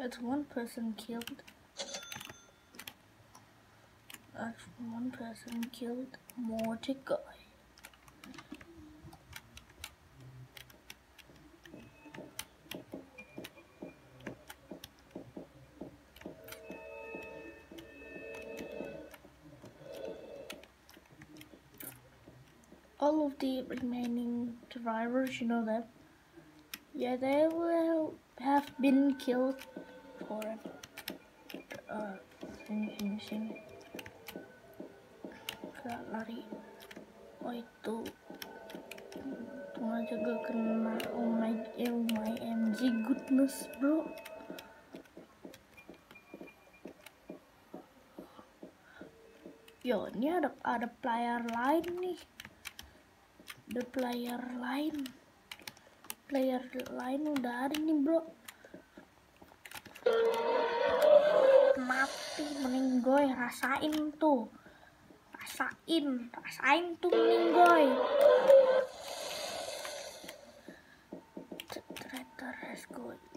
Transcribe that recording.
That's one person killed. That's one person killed. More to go. All of the remaining survivors, you know that? Yeah, they will have been killed for sini. Gak lari. Oh itu aja gak kena. Oh my MG goodness bro. Yo, ini ada player lain nih. Ada player lain udah ada nih bro. Mati meninggoy, rasain tuh meninggoy. Traitor, let's go.